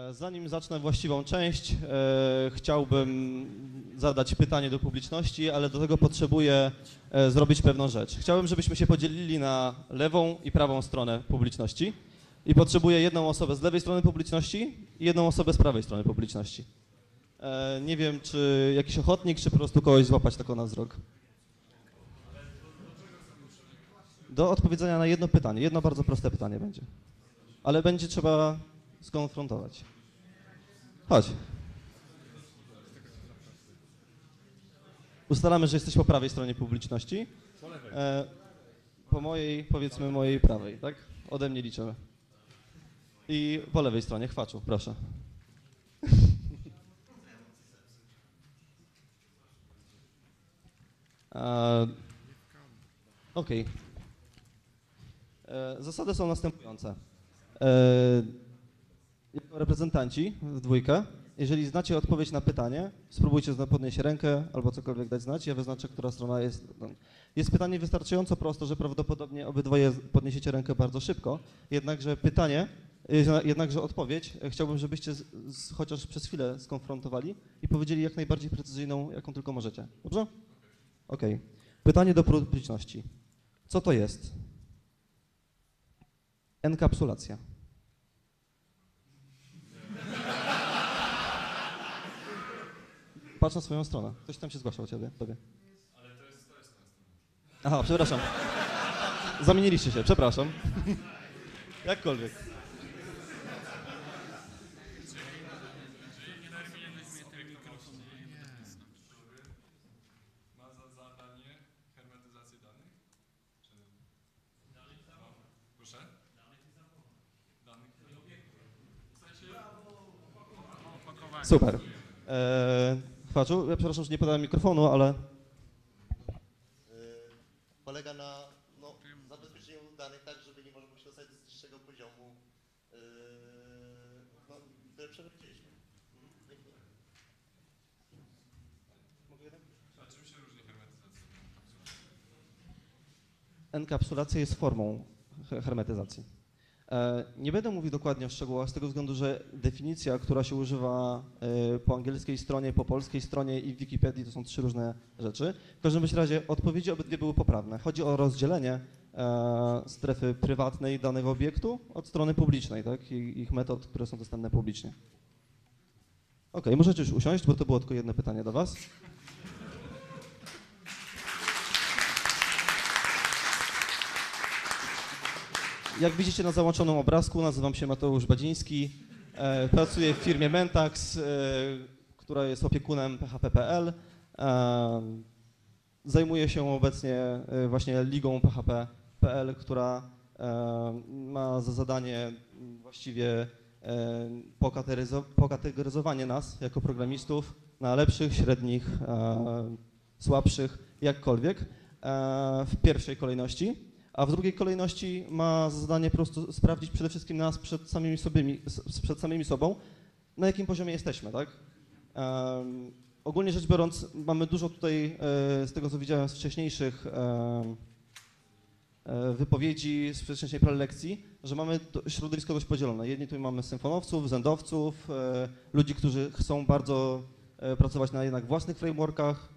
Zanim zacznę właściwą część, chciałbym zadać pytanie do publiczności, ale do tego potrzebuję zrobić pewną rzecz. Chciałbym, żebyśmy się podzielili na lewą i prawą stronę publiczności i potrzebuję jedną osobę z lewej strony publiczności i jedną osobę z prawej strony publiczności. Nie wiem, czy jakiś ochotnik, czy po prostu kogoś złapać taką na wzrok. Do odpowiedzenia na jedno pytanie. Jedno bardzo proste pytanie będzie. Ale będzie trzeba skonfrontować. Chodź. Ustalamy, że jesteś po prawej stronie publiczności. Po lewej. Po mojej, powiedzmy mojej prawej, tak? Ode mnie liczymy. I po lewej stronie, Chwaczu, proszę. Okej. Zasady są następujące. Jako reprezentanci w dwójkę, jeżeli znacie odpowiedź na pytanie, spróbujcie podnieść rękę albo cokolwiek dać znać, ja wyznaczę, która strona jest. Jest pytanie wystarczająco proste, że prawdopodobnie obydwoje podniesiecie rękę bardzo szybko, jednakże odpowiedź chciałbym, żebyście chociaż przez chwilę skonfrontowali i powiedzieli jak najbardziej precyzyjną, jaką tylko możecie. Dobrze? Okej. Pytanie do publiczności. Co to jest? Enkapsulacja. Patrz na swoją stronę. Ktoś tam się zgłaszał o tobie. Ale to jest moja strona. Aha, przepraszam. Zamieniliście się, przepraszam. Jakkolwiek. Czyli nie definiujesz obiektowości, który ma za zadanie hermetyzację danych? Czy... Danych proszę? Danych i obiektów. W sensie... opakowanie. Super. Chwaczu, ja przepraszam, że nie podałem mikrofonu, ale... Polega na zabezpieczeniu danych tak, żeby nie można było się dostać z niższego poziomu, które przewidzieliśmy. A czym się różni hermetyzacja? Enkapsulacja jest formą hermetyzacji. Nie będę mówił dokładnie o szczegółach z tego względu, że definicja, która się używa po angielskiej stronie, po polskiej stronie i w Wikipedii to są trzy różne rzeczy. W każdym razie odpowiedzi obydwie były poprawne. Chodzi o rozdzielenie strefy prywatnej danego obiektu od strony publicznej, tak? I ich metod, które są dostępne publicznie. Okej, możecie już usiąść, bo to było tylko jedno pytanie do was. Jak widzicie na załączonym obrazku, nazywam się Mateusz Badziński, pracuję w firmie Mentax, która jest opiekunem PHP.pl. Zajmuję się obecnie właśnie ligą PHP.pl, która ma za zadanie właściwie pokategoryzowanie nas jako programistów na lepszych, średnich, słabszych, jakkolwiek w pierwszej kolejności. A w drugiej kolejności ma za zadanie po prostu sprawdzić przede wszystkim nas przed samymi sobą, na jakim poziomie jesteśmy, tak? Ogólnie rzecz biorąc, mamy dużo tutaj, z tego co widziałem z wcześniejszych wypowiedzi, z wcześniejszej prelekcji, że mamy środowisko dość podzielone. Jedni tu mamy symfonowców, zendowców, ludzi, którzy chcą bardzo pracować na jednak własnych frameworkach.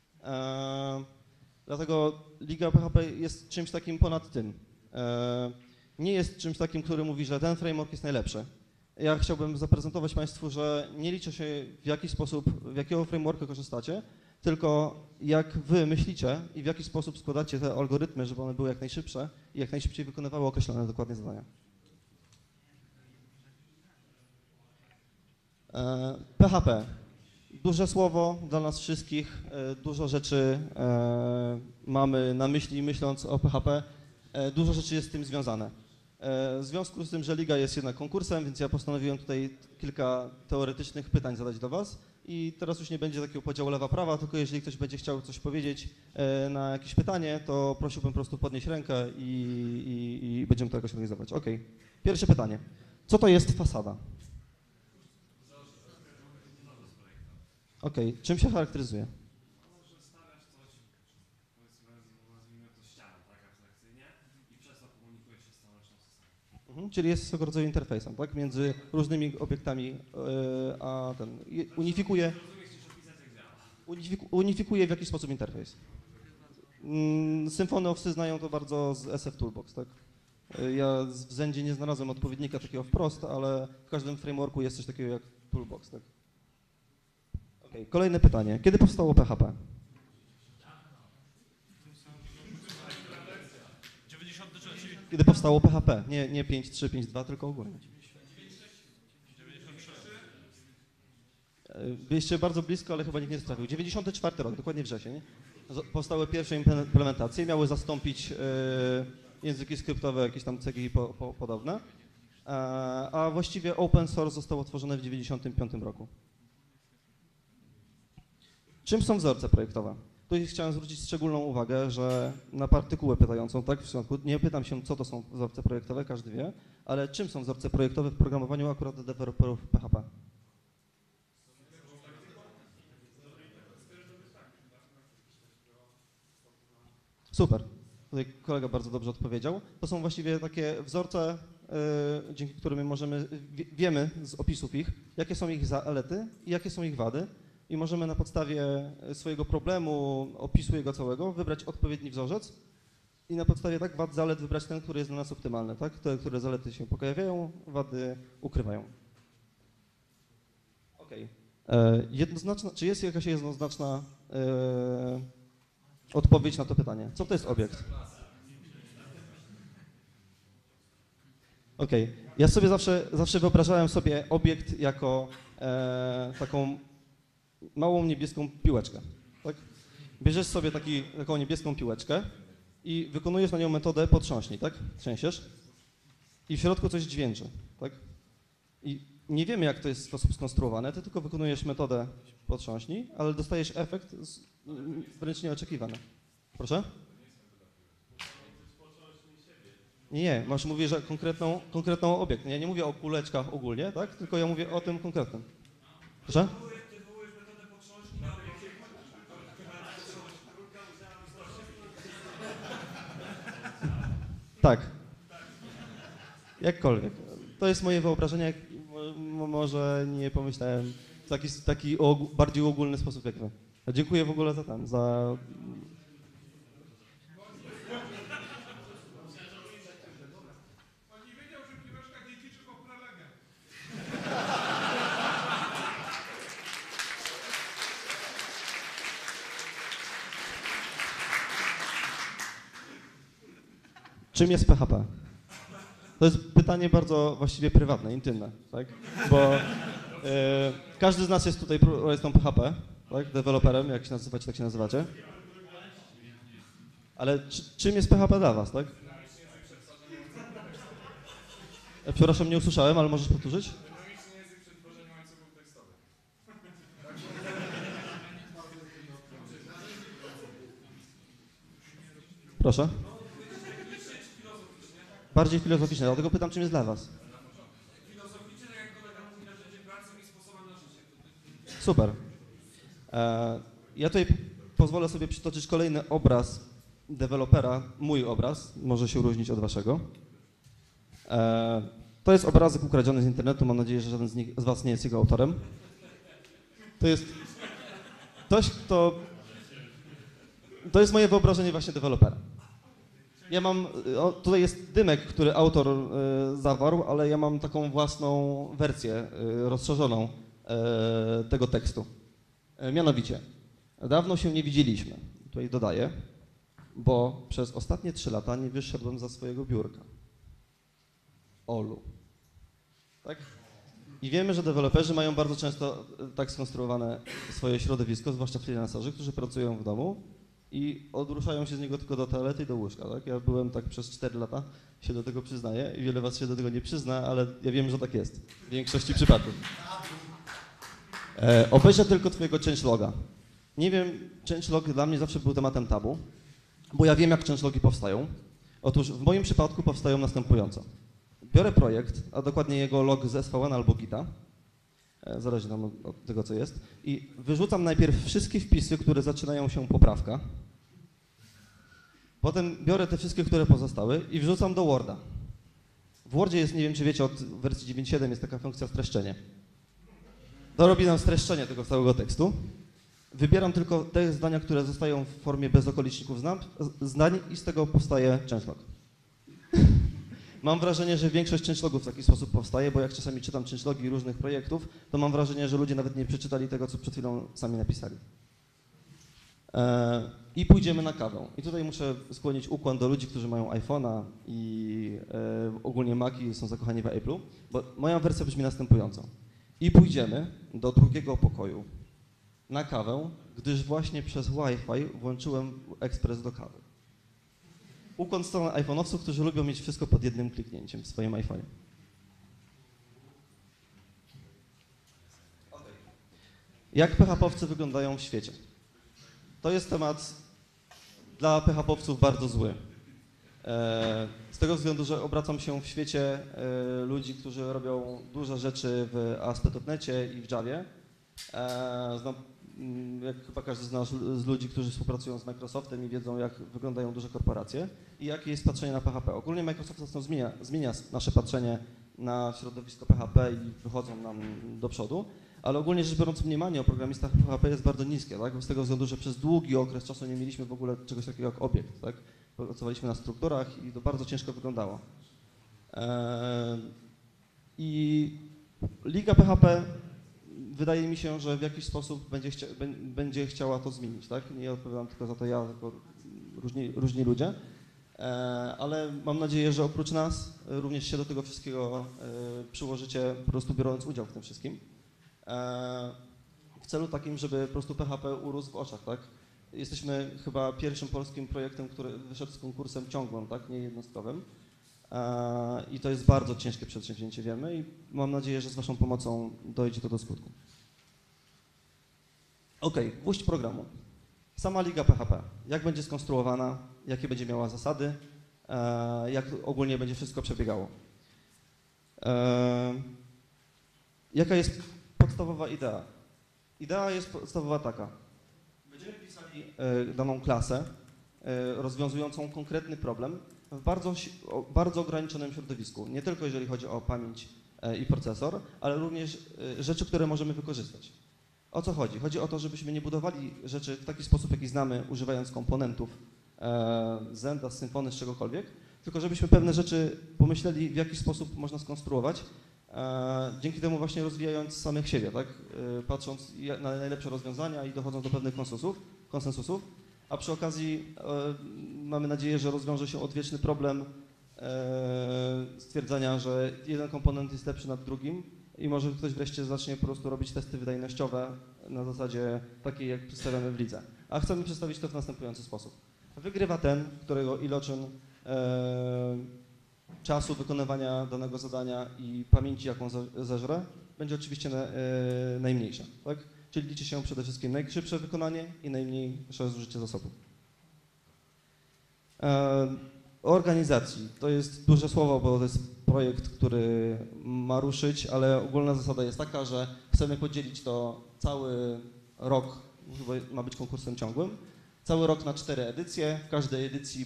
Dlatego Liga PHP jest czymś takim ponad tym. Nie jest czymś takim, który mówi, że ten framework jest najlepszy. Ja chciałbym zaprezentować Państwu, że nie liczy się w jaki sposób, w jakiego frameworka korzystacie, tylko jak Wy myślicie i w jaki sposób składacie te algorytmy, żeby one były jak najszybsze i jak najszybciej wykonywały określone dokładnie zadania. PHP. Duże słowo dla nas wszystkich, dużo rzeczy mamy na myśli, myśląc o PHP, dużo rzeczy jest z tym związane. W związku z tym, że Liga jest jednak konkursem, więc ja postanowiłem tutaj kilka teoretycznych pytań zadać do Was i teraz już nie będzie takiego podziału lewa-prawa, tylko jeżeli ktoś będzie chciał coś powiedzieć na jakieś pytanie, to prosiłbym po prostu podnieść rękę i będziemy to jakoś organizować. Ok. Pierwsze pytanie. Co to jest fasada? Okej, czym się charakteryzuje? Że stawiasz coś, powiedzmy, nazwijmy to ścianą, tak abstrakcyjnie, i przez to komunikujesz się z całą resztą systemu. Czyli jest swego rodzaju interfejsem, tak? Między różnymi obiektami, a ten unifikuje w jakiś sposób interfejs. Symfonyowcy znają to bardzo z SF Toolbox, tak? Ja w Zendzie nie znalazłem odpowiednika takiego wprost, ale w każdym frameworku jest coś takiego jak Toolbox, tak? Okay. Kolejne pytanie. Kiedy powstało PHP? 93. Kiedy powstało PHP? Nie 5.3, 5.2, tylko ogólnie. 93. Byliście bardzo blisko, ale chyba nikt nie trafił. 94 rok, dokładnie wrzesień. Powstały pierwsze implementacje, miały zastąpić języki skryptowe, jakieś tam cegi i podobne. A właściwie open source został utworzony w 95 roku. Czym są wzorce projektowe? Tu chciałem zwrócić szczególną uwagę, że na partykułę pytającą, tak, w środku, nie pytam się, co to są wzorce projektowe, każdy wie, ale czym są wzorce projektowe w programowaniu akurat dla deweloperów PHP? Super. Tutaj kolega bardzo dobrze odpowiedział. To są właściwie takie wzorce, dzięki którym my możemy, wiemy z opisów ich, jakie są ich zalety i jakie są ich wady i możemy na podstawie swojego problemu, opisu jego całego, wybrać odpowiedni wzorzec i na podstawie tak wad, zalet wybrać ten, który jest dla nas optymalny, tak? Te, które zalety się pojawiają, wady ukrywają. Okej. Jednoznaczna, czy jest jakaś jednoznaczna odpowiedź na to pytanie? Co to jest obiekt? Okej. Ja sobie zawsze wyobrażałem sobie obiekt jako taką małą niebieską piłeczkę. Tak? Bierzesz sobie taką niebieską piłeczkę i wykonujesz na nią metodę potrząśnij, tak? Trzęsiesz i w środku coś dźwięczy, tak? I nie wiemy, jak to jest w sposób skonstruowane, ty tylko wykonujesz metodę potrząśnij, ale dostajesz efekt wręcz nieoczekiwany. Proszę? Nie, mówię, że konkretną obiekt. Ja nie mówię o kuleczkach ogólnie, tak? Tylko ja mówię o tym konkretnym. Proszę? Tak. Jakkolwiek. To jest moje wyobrażenie, może nie pomyślałem w taki bardziej ogólny sposób jak wy. Dziękuję w ogóle za ten, za... On nie wiedział, że piłeczka nie liczy po prelegę. Czym jest PHP? To jest pytanie bardzo właściwie prywatne, intymne, tak? Bo każdy z nas jest tutaj projektą PHP, tak? Deweloperem, jak się nazywacie, tak się nazywacie. Ale czym jest PHP dla was, tak? Przepraszam, nie usłyszałem, ale możesz powtórzyć? Dynamiczny język przy tworzeniu łańcuchów tekstowych. Proszę. Bardziej filozoficzne, dlatego pytam, czym jest dla was. Filozoficznie, tak jak kolega mówi, narzędziem pracy i sposobem na życie. Super. Ja tutaj pozwolę sobie przytoczyć kolejny obraz dewelopera, mój obraz, może się różnić od waszego. To jest obrazek ukradziony z internetu, mam nadzieję, że żaden z was nie jest jego autorem. To jest ktoś, kto... To jest moje wyobrażenie właśnie dewelopera. Ja mam, tutaj jest dymek, który autor zawarł, ale ja mam taką własną wersję rozszerzoną tego tekstu. Mianowicie, dawno się nie widzieliśmy, tutaj dodaję, bo przez ostatnie 3 lata nie wyszedłem za swojego biurka. Olu. Tak? I wiemy, że deweloperzy mają bardzo często tak skonstruowane swoje środowisko, zwłaszcza freelancerzy, którzy pracują w domu i odruszają się z niego tylko do toalety i do łóżka. Tak? Ja byłem tak przez 4 lata, się do tego przyznaję i wiele was się do tego nie przyzna, ale ja wiem, że tak jest w większości przypadków. Obejrzę tylko twojego changeloga. Nie wiem, changelog dla mnie zawsze był tematem tabu, bo ja wiem, jak changelogi powstają. Otóż w moim przypadku powstają następująco. Biorę projekt, a dokładnie jego log z SVN albo Gita, zależy nam od tego, co jest, i wyrzucam najpierw wszystkie wpisy, które zaczynają się poprawka. Potem biorę te wszystkie, które pozostały i wrzucam do Worda. W Wordzie jest, nie wiem czy wiecie, od wersji 9.7 jest taka funkcja streszczenie. To robi nam streszczenie tego całego tekstu. Wybieram tylko te zdania, które zostają w formie bezokoliczników zdań i z tego powstaje changelog. Mam wrażenie, że większość changelogów w taki sposób powstaje, bo jak czasami czytam changelogi różnych projektów, to mam wrażenie, że ludzie nawet nie przeczytali tego, co przed chwilą sami napisali. I pójdziemy na kawę. I tutaj muszę skłonić ukłon do ludzi, którzy mają iPhone'a i ogólnie Maci są zakochani w Apple'u, bo moja wersja brzmi następująco. I pójdziemy do drugiego pokoju na kawę, gdyż właśnie przez Wi-Fi włączyłem ekspres do kawy. Ukłon w stronę iPhone'owców, którzy lubią mieć wszystko pod jednym kliknięciem w swoim iPhone'ie. Jak PHP-owcy wyglądają w świecie? To jest temat dla PHP-owców bardzo zły. Z tego względu, że obracam się w świecie ludzi, którzy robią duże rzeczy w ASP.NETie i w Javie. Znam, jak chyba każdy z nas, z ludzi, którzy współpracują z Microsoftem i wiedzą, jak wyglądają duże korporacje i jakie jest patrzenie na PHP. Ogólnie Microsoft zmienia nasze patrzenie na środowisko PHP i wychodzą nam do przodu, ale ogólnie rzecz biorąc mniemanie o programistach PHP jest bardzo niskie, tak? Z tego względu, że przez długi okres czasu nie mieliśmy w ogóle czegoś takiego jak obiekt, tak? Pracowaliśmy na strukturach i to bardzo ciężko wyglądało. I Liga PHP wydaje mi się, że w jakiś sposób będzie chciała to zmienić, tak? Nie odpowiadam tylko za to ja, tylko różni ludzie. Ale mam nadzieję, że oprócz nas również się do tego wszystkiego przyłożycie, po prostu biorąc udział w tym wszystkim. W celu takim, żeby po prostu PHP urósł w oczach, tak? Jesteśmy chyba pierwszym polskim projektem, który wyszedł z konkursem ciągłym, tak? Nie jednostkowym. I to jest bardzo ciężkie przedsięwzięcie, wiemy, i mam nadzieję, że z waszą pomocą dojdzie to do skutku. Okej, gwóźdź programu. Sama Liga PHP. Jak będzie skonstruowana, jakie będzie miała zasady, jak ogólnie będzie wszystko przebiegało. Jaka jest podstawowa idea? Idea jest podstawowa taka. Będziemy pisali daną klasę rozwiązującą konkretny problem w bardzo ograniczonym środowisku. Nie tylko jeżeli chodzi o pamięć i procesor, ale również rzeczy, które możemy wykorzystać. O co chodzi? Chodzi o to, żebyśmy nie budowali rzeczy w taki sposób, jaki znamy, używając komponentów Zenda, z Symfony, z czegokolwiek, tylko żebyśmy pewne rzeczy pomyśleli, w jaki sposób można skonstruować, dzięki temu właśnie rozwijając samych siebie, tak? Patrząc na najlepsze rozwiązania i dochodząc do pewnych konsensusów, a przy okazji mamy nadzieję, że rozwiąże się odwieczny problem stwierdzania, że jeden komponent jest lepszy nad drugim i może ktoś wreszcie zacznie po prostu robić testy wydajnościowe na zasadzie takiej, jak przedstawiamy w lidze. A chcemy przedstawić to w następujący sposób. Wygrywa ten, którego iloczyn czasu wykonywania danego zadania i pamięci, jaką zeżre, będzie oczywiście najmniejsza, tak? Czyli liczy się przede wszystkim najszybsze wykonanie i najmniejsze zużycie zasobów. O organizacji. To jest duże słowo, bo to jest projekt, który ma ruszyć, ale ogólna zasada jest taka, że chcemy podzielić to cały rok, chyba ma być konkursem ciągłym, cały rok na 4 edycje. W każdej edycji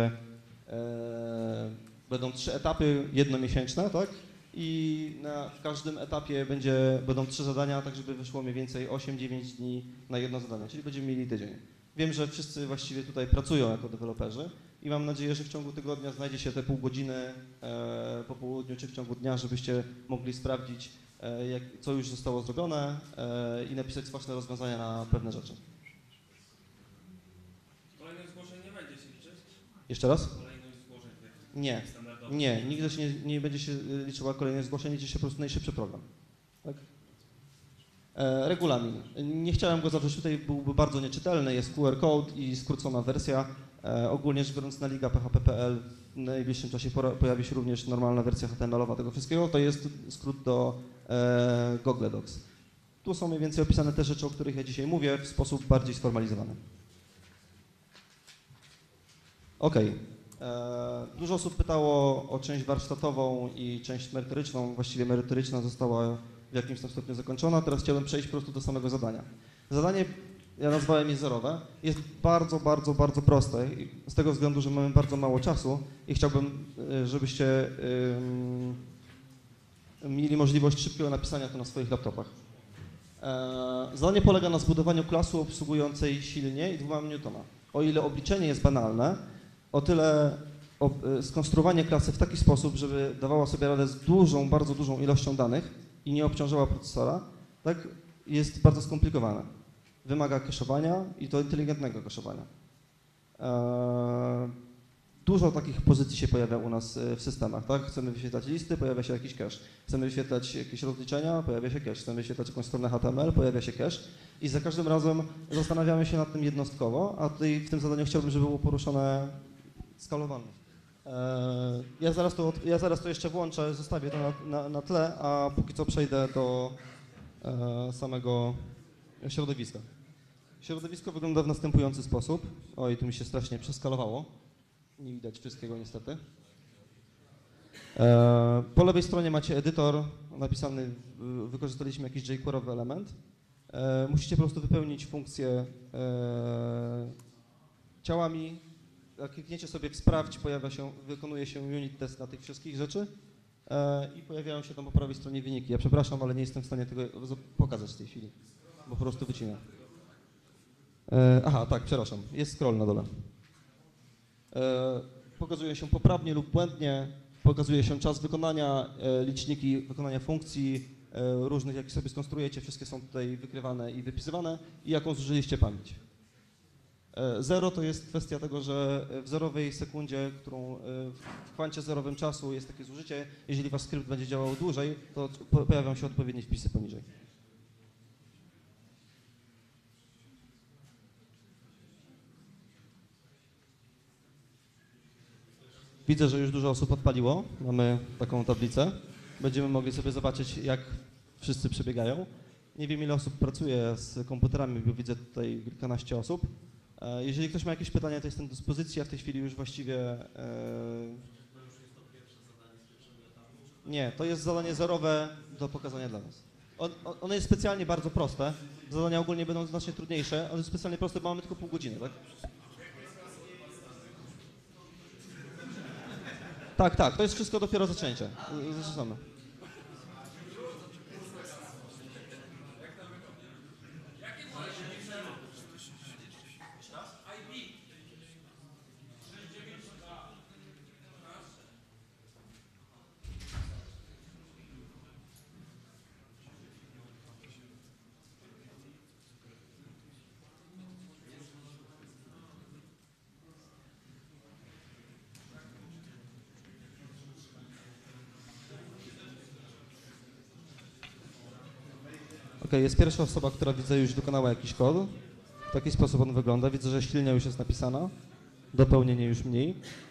będą 3 etapy jednomiesięczne, tak? I w każdym etapie będą 3 zadania, tak żeby wyszło mniej więcej 8-9 dni na jedno zadanie, czyli będziemy mieli tydzień. Wiem, że wszyscy właściwie tutaj pracują jako deweloperzy i mam nadzieję, że w ciągu tygodnia znajdzie się te pół godziny po południu czy w ciągu dnia, żebyście mogli sprawdzić, co już zostało zrobione i napisać własne rozwiązania na pewne rzeczy. Kolejność zgłoszeń nie będzie się liczyć? Jeszcze raz? Kolejność zgłoszeń Nie. standardowych. Nie, nigdy się nie będzie się liczyła kolejność zgłoszeń, liczy się po prostu najszybszy program. Tak? Regulamin. Nie chciałem go zawrzeć tutaj, byłby bardzo nieczytelny, jest QR code i skrócona wersja. Ogólnie rzecz biorąc na Liga PHP.pl w najbliższym czasie pojawi się również normalna wersja HTML-owa tego wszystkiego. To jest skrót do Google Docs. Tu są mniej więcej opisane te rzeczy, o których ja dzisiaj mówię, w sposób bardziej sformalizowany. Okej. Dużo osób pytało o część warsztatową i część merytoryczną. Właściwie merytoryczna została w jakimś tam stopniu zakończona. Teraz chciałbym przejść po prostu do samego zadania. Zadanie ja nazwałem je zerowe, jest bardzo, bardzo, bardzo proste. Z tego względu, że mamy bardzo mało czasu i chciałbym, żebyście mieli możliwość szybkiego napisania to na swoich laptopach. Zadanie polega na zbudowaniu klasy obsługującej silnie i 2 newtona. O ile obliczenie jest banalne, o tyle skonstruowanie klasy w taki sposób, żeby dawała sobie radę z dużą, bardzo dużą ilością danych i nie obciążała procesora, tak, jest bardzo skomplikowane. Wymaga cache'owania i to inteligentnego cache'owania. Dużo takich pozycji się pojawia u nas w systemach, tak? Chcemy wyświetlać listy, pojawia się jakiś cache. Chcemy wyświetlać jakieś rozliczenia, pojawia się cache. Chcemy wyświetlać jakąś stronę HTML, pojawia się cache. I za każdym razem zastanawiamy się nad tym jednostkowo, a tutaj w tym zadaniu chciałbym, żeby było poruszone skalowalność. Ja zaraz to jeszcze włączę, zostawię to na tle, a póki co przejdę do samego środowiska. Środowisko wygląda w następujący sposób. Oj, tu mi się strasznie przeskalowało. Nie widać wszystkiego niestety. Po lewej stronie macie edytor napisany, wykorzystaliśmy jakiś jQuery'owy element. Musicie po prostu wypełnić funkcję ciałami. Jak klikniecie sobie w sprawdź, wykonuje się unit test na tych wszystkich rzeczy i pojawiają się tam po prawej stronie wyniki. Ja przepraszam, ale nie jestem w stanie tego pokazać w tej chwili, bo po prostu wycinam. Aha, tak, przepraszam, jest scroll na dole. Pokazuje się poprawnie lub błędnie, pokazuje się czas wykonania, liczniki wykonania funkcji różnych, jakie sobie skonstruujecie, wszystkie są tutaj wykrywane i wypisywane i jaką zużyliście pamięć. 0 to jest kwestia tego, że w zerowej sekundzie, w kwancie zerowym czasu jest takie zużycie, jeżeli wasz skrypt będzie działał dłużej, to pojawią się odpowiednie wpisy poniżej. Widzę, że już dużo osób odpaliło. Mamy taką tablicę. Będziemy mogli sobie zobaczyć, jak wszyscy przebiegają. Nie wiem, ile osób pracuje z komputerami, bo widzę tutaj kilkanaście osób. Jeżeli ktoś ma jakieś pytania, to jestem do dyspozycji. Ja w tej chwili już właściwie... Nie, to jest zadanie zerowe do pokazania dla Was. Ono jest specjalnie bardzo proste. Zadania ogólnie będą znacznie trudniejsze. Ono jest specjalnie proste, bo mamy tylko pół godziny, tak? Tak, to jest wszystko dopiero zaczęcie. Zaczynamy. Okej, jest pierwsza osoba, która widzę już dokonała jakiś kod. W taki sposób on wygląda. Widzę, że silnia już jest napisana. Dopełnienie już mniej.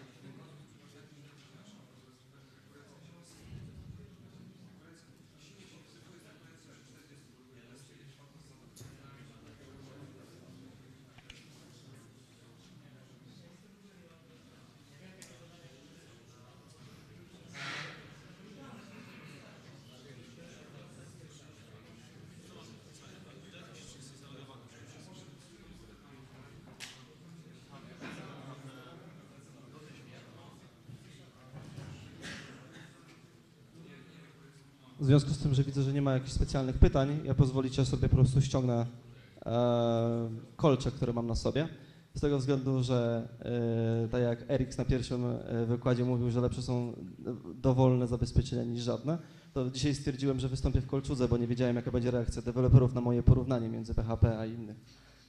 W związku z tym, że widzę, że nie ma jakichś specjalnych pytań, ja pozwolicie sobie po prostu ściągnę kolcze, które mam na sobie. Z tego względu, że tak jak Erik na pierwszym wykładzie mówił, że lepsze są dowolne zabezpieczenia niż żadne, to dzisiaj stwierdziłem, że wystąpię w kolczudze, bo nie wiedziałem, jaka będzie reakcja deweloperów na moje porównanie między PHP a innych.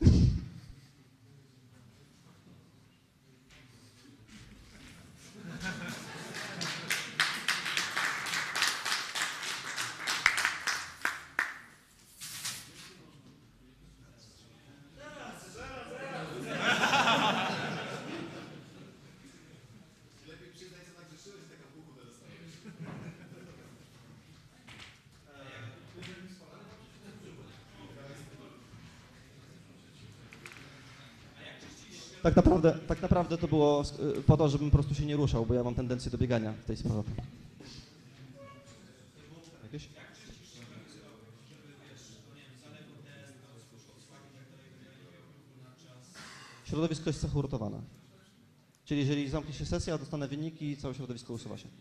Tak naprawdę to było po to, żebym po prostu się nie ruszał, bo ja mam tendencję do biegania w tej sprawie. Jakieś? środowisko jest zahurtowane. Czyli jeżeli zamknie się sesja, dostanę wyniki, całe środowisko usuwa się.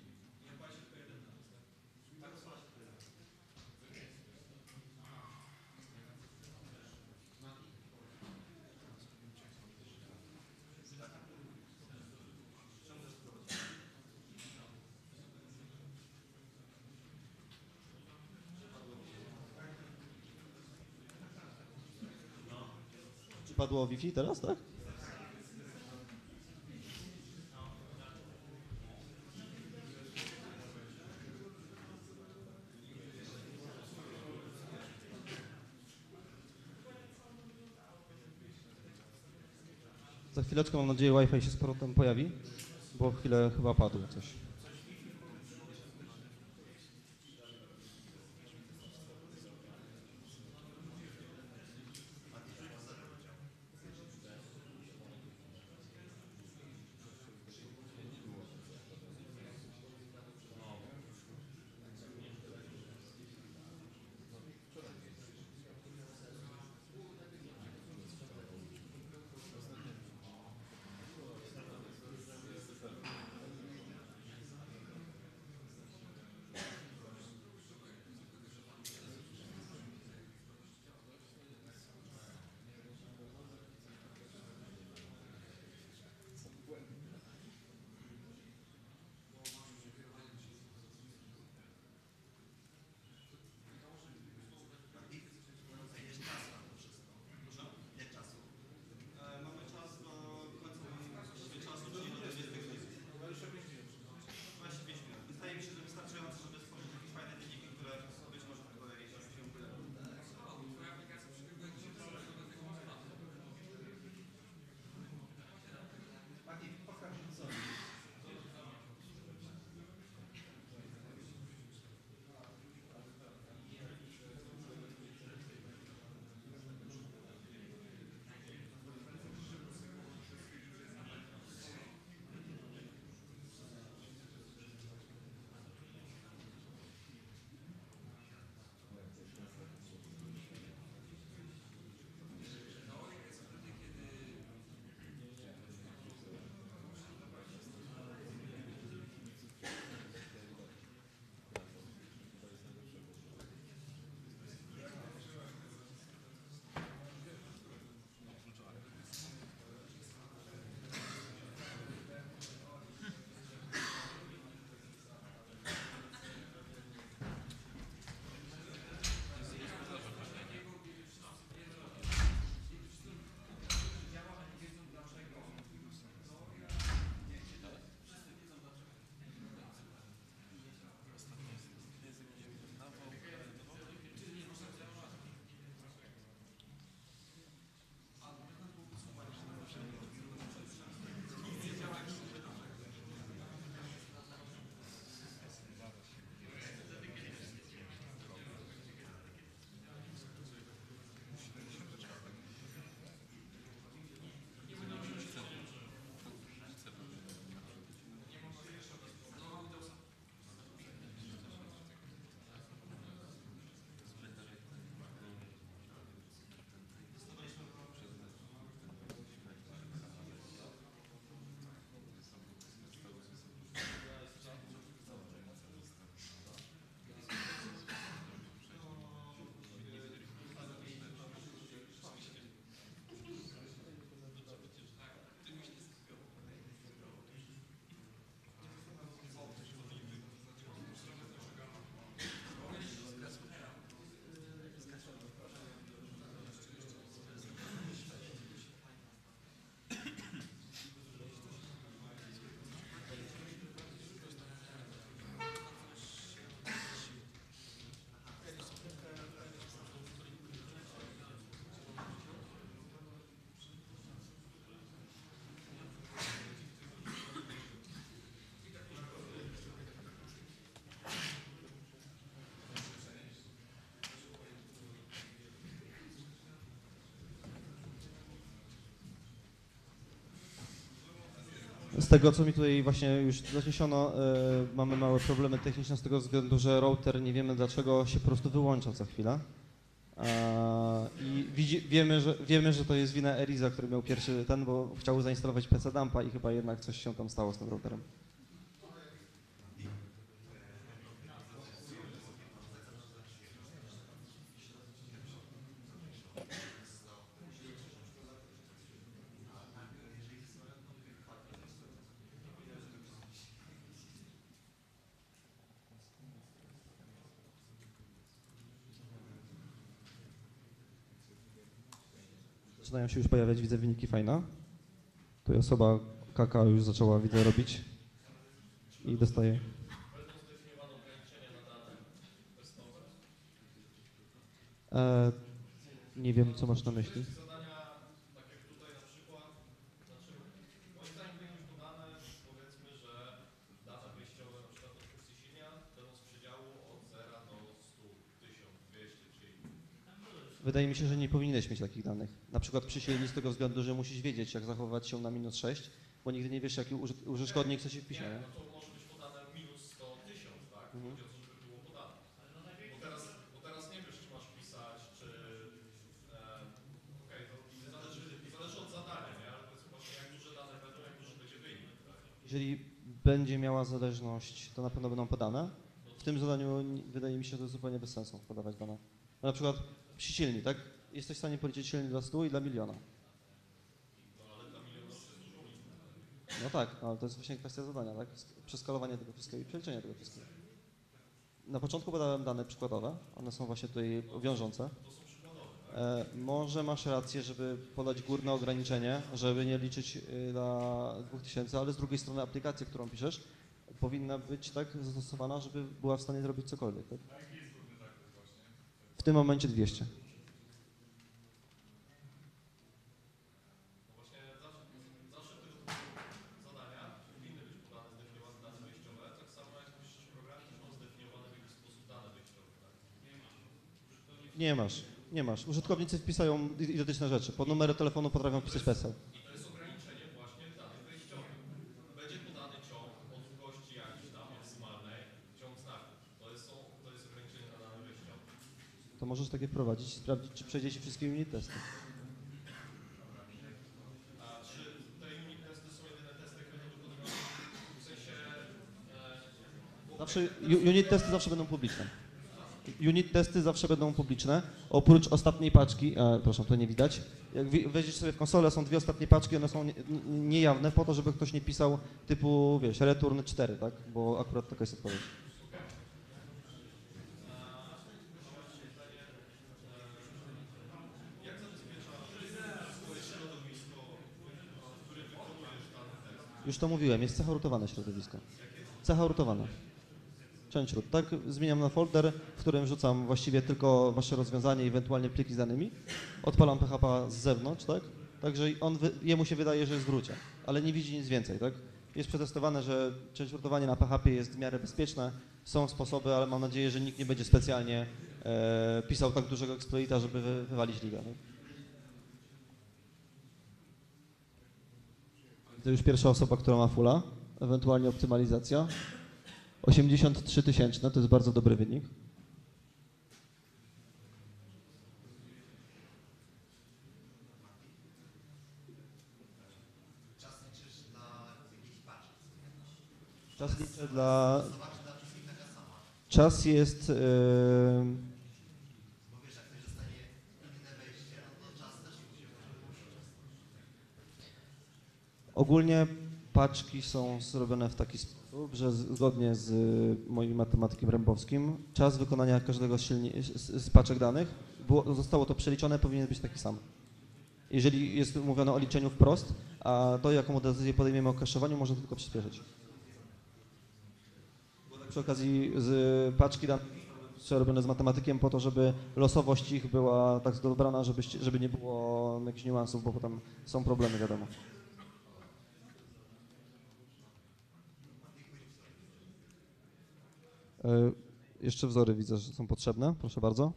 Czy padło Wi-Fi teraz, tak? Za chwileczkę, mam nadzieję, Wi-Fi się z powrotem pojawi, bo chwilę chyba padło coś. Mamy czas do końca właściwie czasu, czyli do 25 minut. 25 minut. Wydaje mi się, że wystarczająco, żeby stworzyć jakieś fajne wyniki, które być może tutaj się udają. Twoja aplikacja przygotowuje się do tego tematu. Z tego, co mi tutaj właśnie już zaniesiono, mamy małe problemy techniczne z tego względu, że router, nie wiemy dlaczego, się po prostu wyłącza co chwilę. Wiemy, że to jest wina Eriza, który miał pierwszy ten, bo chciał zainstalować PC Dumpa i chyba jednak coś się tam stało z tym routerem. Zaczynają się już pojawiać, widzę, wyniki fajne. Tu osoba KK już zaczęła, widzę, robić i dostaje. Nie wiem, co masz na myśli. Wydaje mi się, że nie powinieneś mieć takich danych. Na przykład przy silni z tego względu, że musisz wiedzieć, jak zachowywać się na -6, bo nigdy nie wiesz, jaki użytkownik chce się wpisze. Nie? To może być podane -100, 1000, tak? Mhm. Chodzi o to, żeby było podane. Bo teraz nie wiesz, czy masz pisać, czy... Okej, to zależy od zadania, nie? Ale powiedzmy właśnie, jak duże dane będą, jak duży będzie wynik, tak? Jeżeli będzie miała zależność, to na pewno będą podane. W tym zadaniu wydaje mi się, że to jest zupełnie bez sensu podawać dane. No, na przykład przy silni, tak? Jesteś w stanie policzyć silni dla 100 i dla miliona. No tak, ale to jest właśnie kwestia zadania, tak? Przeskalowanie tego wszystkiego i przeliczenie tego wszystkiego. Na początku podałem dane przykładowe, one są właśnie tutaj wiążące. Może masz rację, żeby podać górne ograniczenie, żeby nie liczyć dla 2000, ale z drugiej strony aplikacja, którą piszesz, powinna być tak zastosowana, żeby była w stanie zrobić cokolwiek. Tak? W tym momencie 200. Nie masz. Użytkownicy wpisają identyczne rzeczy. Pod numery telefonu potrafią wpisać PESEL. I to jest ograniczenie właśnie danych wejściowych. Będzie podany ciąg o długości jakiejś tam maksymalnej, ciąg znaków. To jest ograniczenie na dane wejściowe. To możesz takie wprowadzić i sprawdzić, czy przejdzie ci wszystkie unit testy. A czy te unit testy są jedyne testy, które będą wykonywane? W sensie... Unit testy zawsze będą publiczne. Unit testy zawsze będą publiczne, oprócz ostatniej paczki, proszę, to nie widać. Jak wejdziesz sobie w konsolę, są dwie ostatnie paczki, one są niejawne po to, żeby ktoś nie pisał typu, wiesz, return 4, tak? Bo akurat taka jest odpowiedź. Już to mówiłem, jest cecha rutowane środowisko. Cecha rutowana. Część root, tak? Zmieniam na folder, w którym wrzucam właściwie tylko wasze rozwiązanie i ewentualnie pliki z danymi. Odpalam PHP z zewnątrz, tak? Także jemu się wydaje, że jest w roocie, ale nie widzi nic więcej, tak? Jest przetestowane, że część rootowania na PHP jest w miarę bezpieczne. Są sposoby, ale mam nadzieję, że nikt nie będzie specjalnie pisał tak dużego exploita, żeby wywalić ligę. Tak? To już pierwsza osoba, która ma fulla, ewentualnie optymalizacja. 83 000, to jest bardzo dobry wynik. Czas liczysz dla jakiejś paczki. Czas liczę dla... Zobacz, dla wszystkich taka sama. Czas jest... Bo wiesz, jak ktoś dostanie inne wejście, no to czas też musi być. Ogólnie paczki są zrobione w taki sposób, że zgodnie z moim matematykiem rębowskim czas wykonania każdego z paczek danych zostało to przeliczone, powinien być taki sam. Jeżeli jest mówione o liczeniu wprost, a to, jaką decyzję podejmiemy o kaszowaniu, może tylko przyspieszyć. Bo tak przy okazji z paczki danych robione z matematykiem po to, żeby losowość ich była tak dobrana, żeby nie było jakichś niuansów, bo potem są problemy, wiadomo. Jeszcze wzory widzę, że są potrzebne. Proszę bardzo.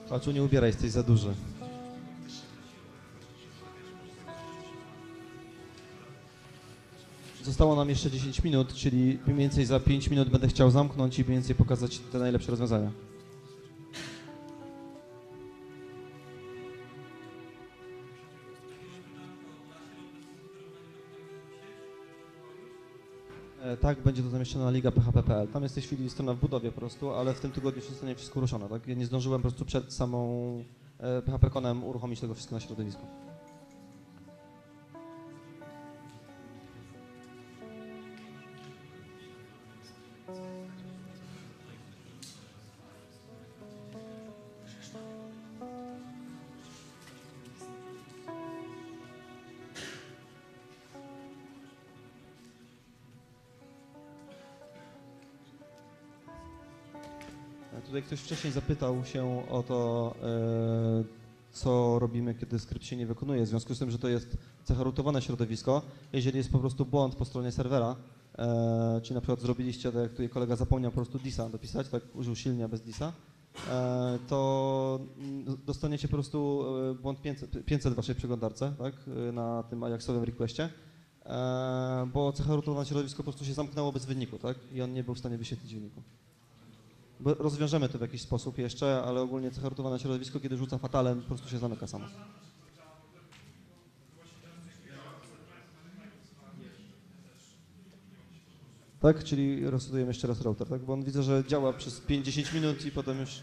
Paczu, nie ubieraj, jesteś za duży. Zostało nam jeszcze 10 minut, czyli mniej więcej za 5 minut będę chciał zamknąć i mniej więcej pokazać te najlepsze rozwiązania. Tak, będzie to zamieszczone na liga.php.pl. Tam jest w tej chwili strona w budowie po prostu, ale w tym tygodniu zostanie wszystko ruszone, tak? Ja nie zdążyłem po prostu przed samą PHP-Conem uruchomić tego wszystkiego na środowisku. Tutaj ktoś wcześniej zapytał się o to, co robimy, kiedy skrypt się nie wykonuje. W związku z tym, że to jest cecha rutowane środowisko, jeżeli jest po prostu błąd po stronie serwera, czy na przykład zrobiliście, tak jak tutaj kolega zapomniał po prostu disa dopisać, tak użył silnia bez disa, to dostaniecie po prostu błąd 500 w waszej przeglądarce, tak, na tym Ajaxowym requestie, bo cecha rutowane środowisko po prostu się zamknęło bez wyniku, tak, i on nie był w stanie wyświetlić wyniku. Bo rozwiążemy to w jakiś sposób jeszcze, ale ogólnie cecha rutowane środowisko, kiedy rzuca fatalem, po prostu się zamyka samo. Tak, czyli resetujemy jeszcze raz router, tak? Bo on widzę, że działa przez 5-10 minut i potem już...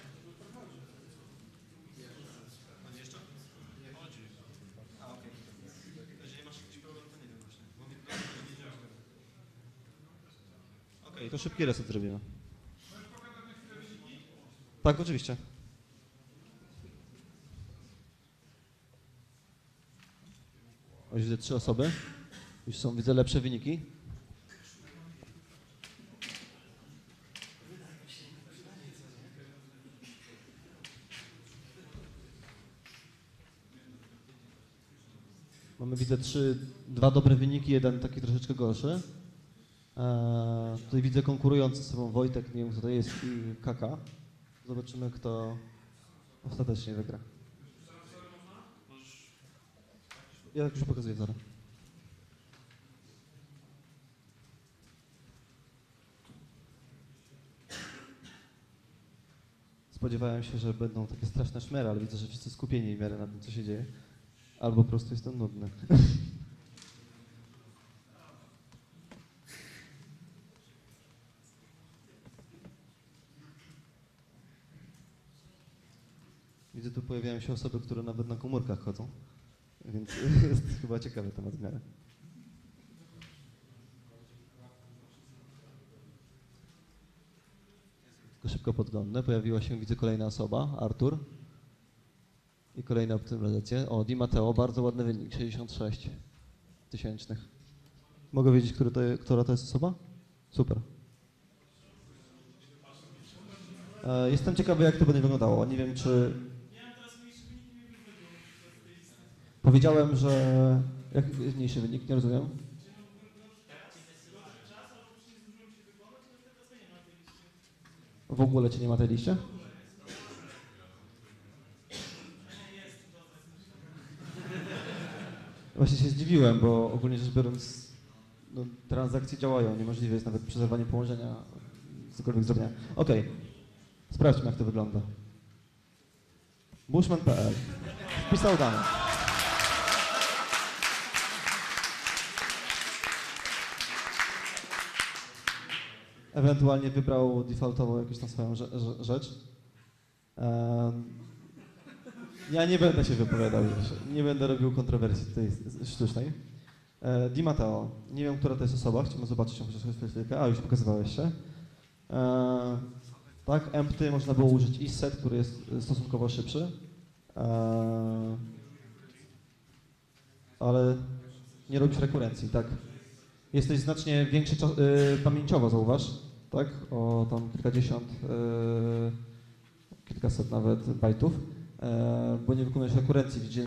Okej, to szybki reset zrobimy. Tak, oczywiście. O, widzę 3 osoby. Już są, widzę, lepsze wyniki. Mamy, widzę, 2 dobre wyniki, jeden taki troszeczkę gorszy. Tutaj widzę konkurujący ze sobą Wojtek, nie wiem kto to jest, i Kaka. Zobaczymy, kto ostatecznie wygra. Ja już pokazuję zaraz. Spodziewałem się, że będą takie straszne szmery, ale widzę, że wszyscy skupieni w miarę na tym, co się dzieje. Albo po prostu jestem nudny. Widzę, tu pojawiają się osoby, które nawet na komórkach chodzą, więc jest chyba ciekawy temat w miarę. Tylko szybko podglądnę. Pojawiła się, widzę, kolejna osoba, Artur. I kolejne optymalizacje. O, Di Matteo, bardzo ładny wynik, 66 tysięcznych. Mogę wiedzieć, która to jest osoba? Super. Jestem ciekawy, jak to będzie wyglądało. Nie wiem, czy... Powiedziałem, że... Jak jest mniejszy wynik? Nie rozumiem. W ogóle cię nie ma tej liście? Właśnie się zdziwiłem, bo ogólnie rzecz biorąc, no, transakcje działają. Niemożliwe jest nawet przerwanie połączenia, cokolwiek zrobienia. Okej. Sprawdźmy, jak to wygląda. Bushman.pl. Wpisał dane. Ewentualnie wybrał defaultowo jakąś tam swoją rzecz. Ja nie będę się wypowiadał już. Nie będę robił kontrowersji tutaj sztucznej. Di Matteo. Nie wiem, która to jest osoba. Chciałbym zobaczyć ją chociaż chwilkę. A, już pokazywałeś się. Tak, empty można było użyć isset, który jest stosunkowo szybszy. Ale nie robisz rekurrencji, tak. Jesteś znacznie większy pamięciowo, zauważ, tak? O tam kilkadziesiąt, kilkaset nawet bajtów, bo nie wykonujesz rekurrencji, gdzie...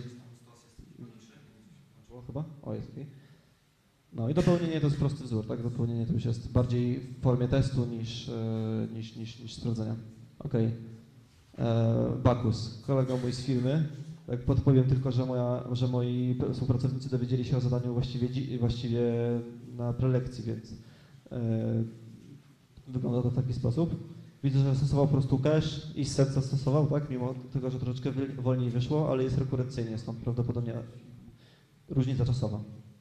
Chyba? O, jest okej. No i dopełnienie to jest prosty wzór, tak? Dopełnienie to już jest bardziej w formie testu niż sprawdzenia. Okej. Bakus, kolega mój z firmy. Tak podpowiem tylko, że moi współpracownicy dowiedzieli się o zadaniu właściwie na prelekcji, więc wygląda to w taki sposób. Widzę, że stosował po prostu cache i set zastosował, tak? Mimo tego, że troszeczkę wolniej wyszło, ale jest rekurencyjnie, stąd prawdopodobnie różnica czasowa.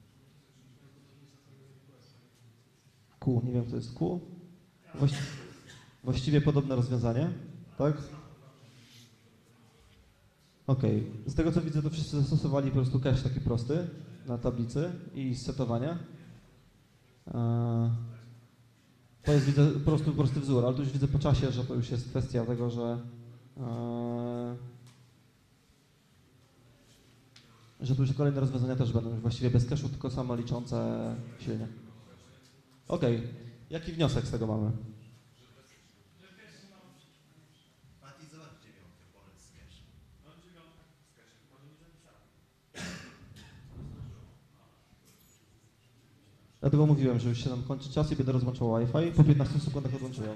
Q, nie wiem, co jest Q. Właściwie podobne rozwiązanie, tak? Okej. Z tego co widzę, to wszyscy zastosowali po prostu cache taki prosty na tablicy i setowanie. To jest, widzę, po prostu prosty wzór, ale tu już widzę po czasie, że to już jest kwestia tego, że tu już kolejne rozwiązania też będą już właściwie bez cache'u, tylko samo liczące silnie. Okej. Jaki wniosek z tego mamy? Mati, zobacz dziewiątkę, polec z cache. No 9 z Kasia chyba nie zapisałem. Dlatego mówiłem, że już się nam kończy czas i będę rozłączał Wi-Fi. Po 15 sekundach odłączyłem.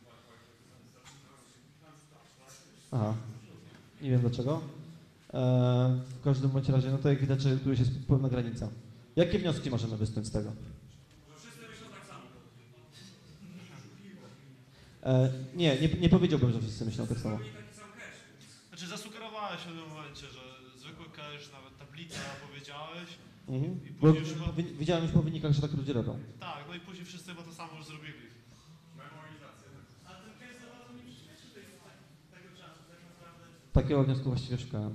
Aha. Nie wiem dlaczego. W każdym bądź razie, no to jak widać, że tu już jest pełna granica. Jakie wnioski możemy wysnuć z tego? Że wszyscy myślą tak samo. Nie powiedziałbym, że wszyscy myślą tak samo. Taki sam cache. Znaczy zasugerowałeś w pewnym momencie, że zwykły cache, nawet tablica powiedziałeś. Mhm. I Bo później już widziałem już po wynikach, że tak ludzie robią. tak, no i później wszyscy chyba to samo już zrobili. Memorizacja. A ten cache za bardzo mi przyświeci tego czasu, tak naprawdę. Takiego wniosku właściwie szukałem.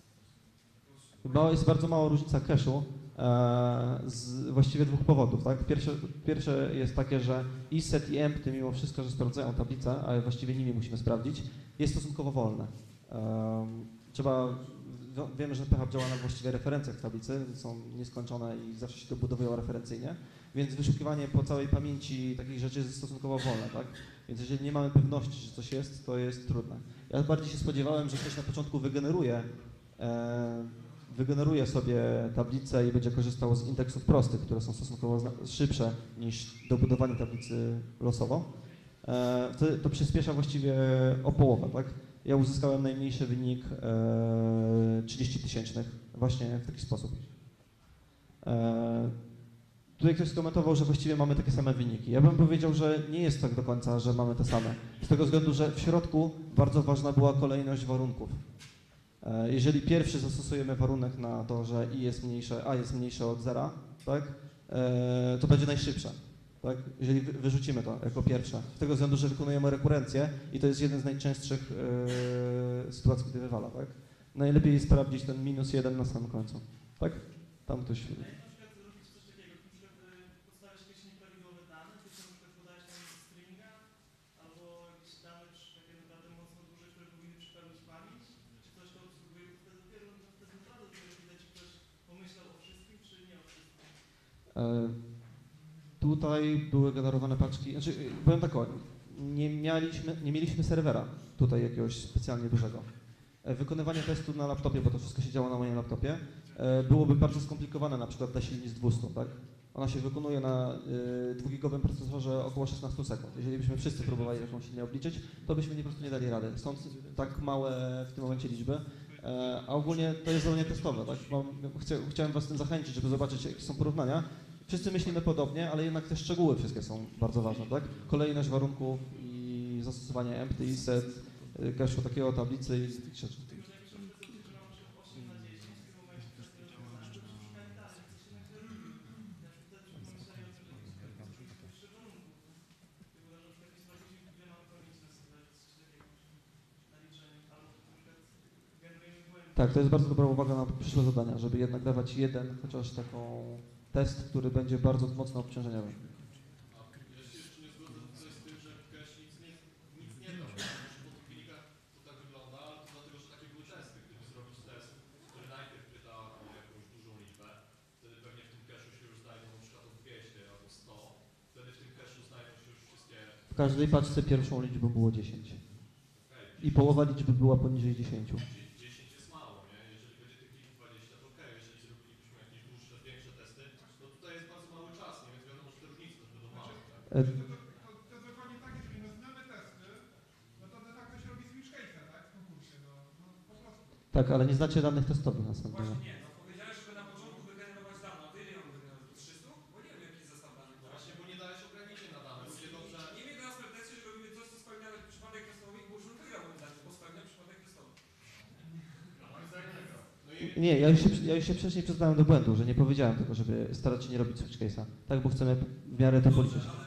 Jest bardzo mała różnica cache'u z właściwie dwóch powodów. Tak? Pierwsze jest takie, że i set i empty, mimo wszystko, że sprawdzają tablicę, ale właściwie nimi musimy sprawdzić, jest stosunkowo wolne. Wiemy, że PHP działa na właściwie referencjach tablicy, są nieskończone i zawsze się dobudowują referencyjnie, więc wyszukiwanie po całej pamięci takich rzeczy jest stosunkowo wolne, tak? Więc jeżeli nie mamy pewności, że coś jest, to jest trudne. Ja bardziej się spodziewałem, że ktoś na początku wygeneruje sobie tablicę i będzie korzystał z indeksów prostych, które są stosunkowo szybsze niż dobudowanie tablicy losowo. To przyspiesza właściwie o połowę, tak? Ja uzyskałem najmniejszy wynik 30 tysięcznych właśnie w taki sposób. Tutaj ktoś skomentował, że właściwie mamy takie same wyniki. Ja bym powiedział, że nie jest tak do końca, że mamy te same. Z tego względu, że w środku bardzo ważna była kolejność warunków. Jeżeli pierwszy zastosujemy warunek na to, że a jest mniejsze od zera, tak, to będzie najszybsze. Tak? Jeżeli wyrzucimy to jako pierwsze. Z tego względu, że wykonujemy rekurencję i to jest jeden z najczęstszych sytuacji, gdy wywala. Tak? Najlepiej jest sprawdzić ten -1 na samym końcu. Tak? Tam ktoś... Na przykład robić coś takiego, na przykład podstawiać jakieś nieprawidłowe dane, typu na przykład podać tam stringa, albo jakieś dane takie naprawdę mocno duże, które powinny przepełnić pamięć, czy ktoś to obsługuje, wtedy dopiero wtedy naprawdę dopiero widać, czy ktoś pomyślał o wszystkim, czy nie o wszystkim. Tutaj były generowane paczki, znaczy powiem tak, nie mieliśmy serwera tutaj jakiegoś specjalnie dużego. Wykonywanie testu na laptopie, bo to wszystko się działo na moim laptopie, byłoby bardzo skomplikowane na przykład dla silnic 200, tak? Ona się wykonuje na 2-gigowym procesorze około 16 sekund. Jeżeli byśmy wszyscy próbowali taką silnię obliczyć, to byśmy po prostu nie dali rady. Stąd tak małe w tym momencie liczby. A ogólnie to jest zadanie testowe, tak? Chciałem Was tym zachęcić, żeby zobaczyć, jakie są porównania. Wszyscy myślimy podobnie, ale jednak te szczegóły wszystkie są bardzo ważne, tak? Kolejność warunków i zastosowanie empty i set, cache'u takiego, tablicy i tych rzeczy. Tak, to jest bardzo dobra uwaga na przyszłe zadania, żeby jednak dawać jeden, chociaż taką test, który będzie bardzo mocno obciążeniowy. Ja się jeszcze nie zgodzę tutaj z tym, że cache nic nie da. Po tych wynikach to tak wygląda, ale to dlatego, że takie były testy. Gdyby zrobić test, który najpierw pyta o jakąś dużą liczbę, wtedy pewnie w tym cache'u się już znajdą na przykład 200 albo 100, wtedy w tym cache'u znajdą się już wszystkie... W każdej paczce pierwszą liczbą było 10. I połowa liczby była poniżej 10. 10 jest mało, nie? Jeżeli będzie tych liczb 20, to okej. Jeżeli zrobilibyśmy jakieś dłuższe, większe testy, to tutaj jest bardzo mały czas, nie? Więc wiadomo, że te różnice też będą małe. Tak? To jest dokładnie tak, jeżeli my znamy testy, no to de facto się robi switch case'a, tak? Tak, ale nie znacie danych testowych następnego. Właśnie nie, no powiedziałeś, żeby na początku wygenerować dane, a ty ile mam wygenerować? 300? Bo nie wiem jaki jest zestaw danych. No właśnie, bo nie dałeś ograniczeń na dane. Równie dobrze. Nie miej do nas pretensji, że robimy coś, co spełnia przypadek testowy, bo już on wygrał moim zdaniem, bo spełnia przypadek testowy. No i Nie, ja już się wcześniej przyznałem do błędu, że nie powiedziałem tego, żeby starać się nie robić switch case'a. Tak, bo chcemy w miarę to policzyć. Ale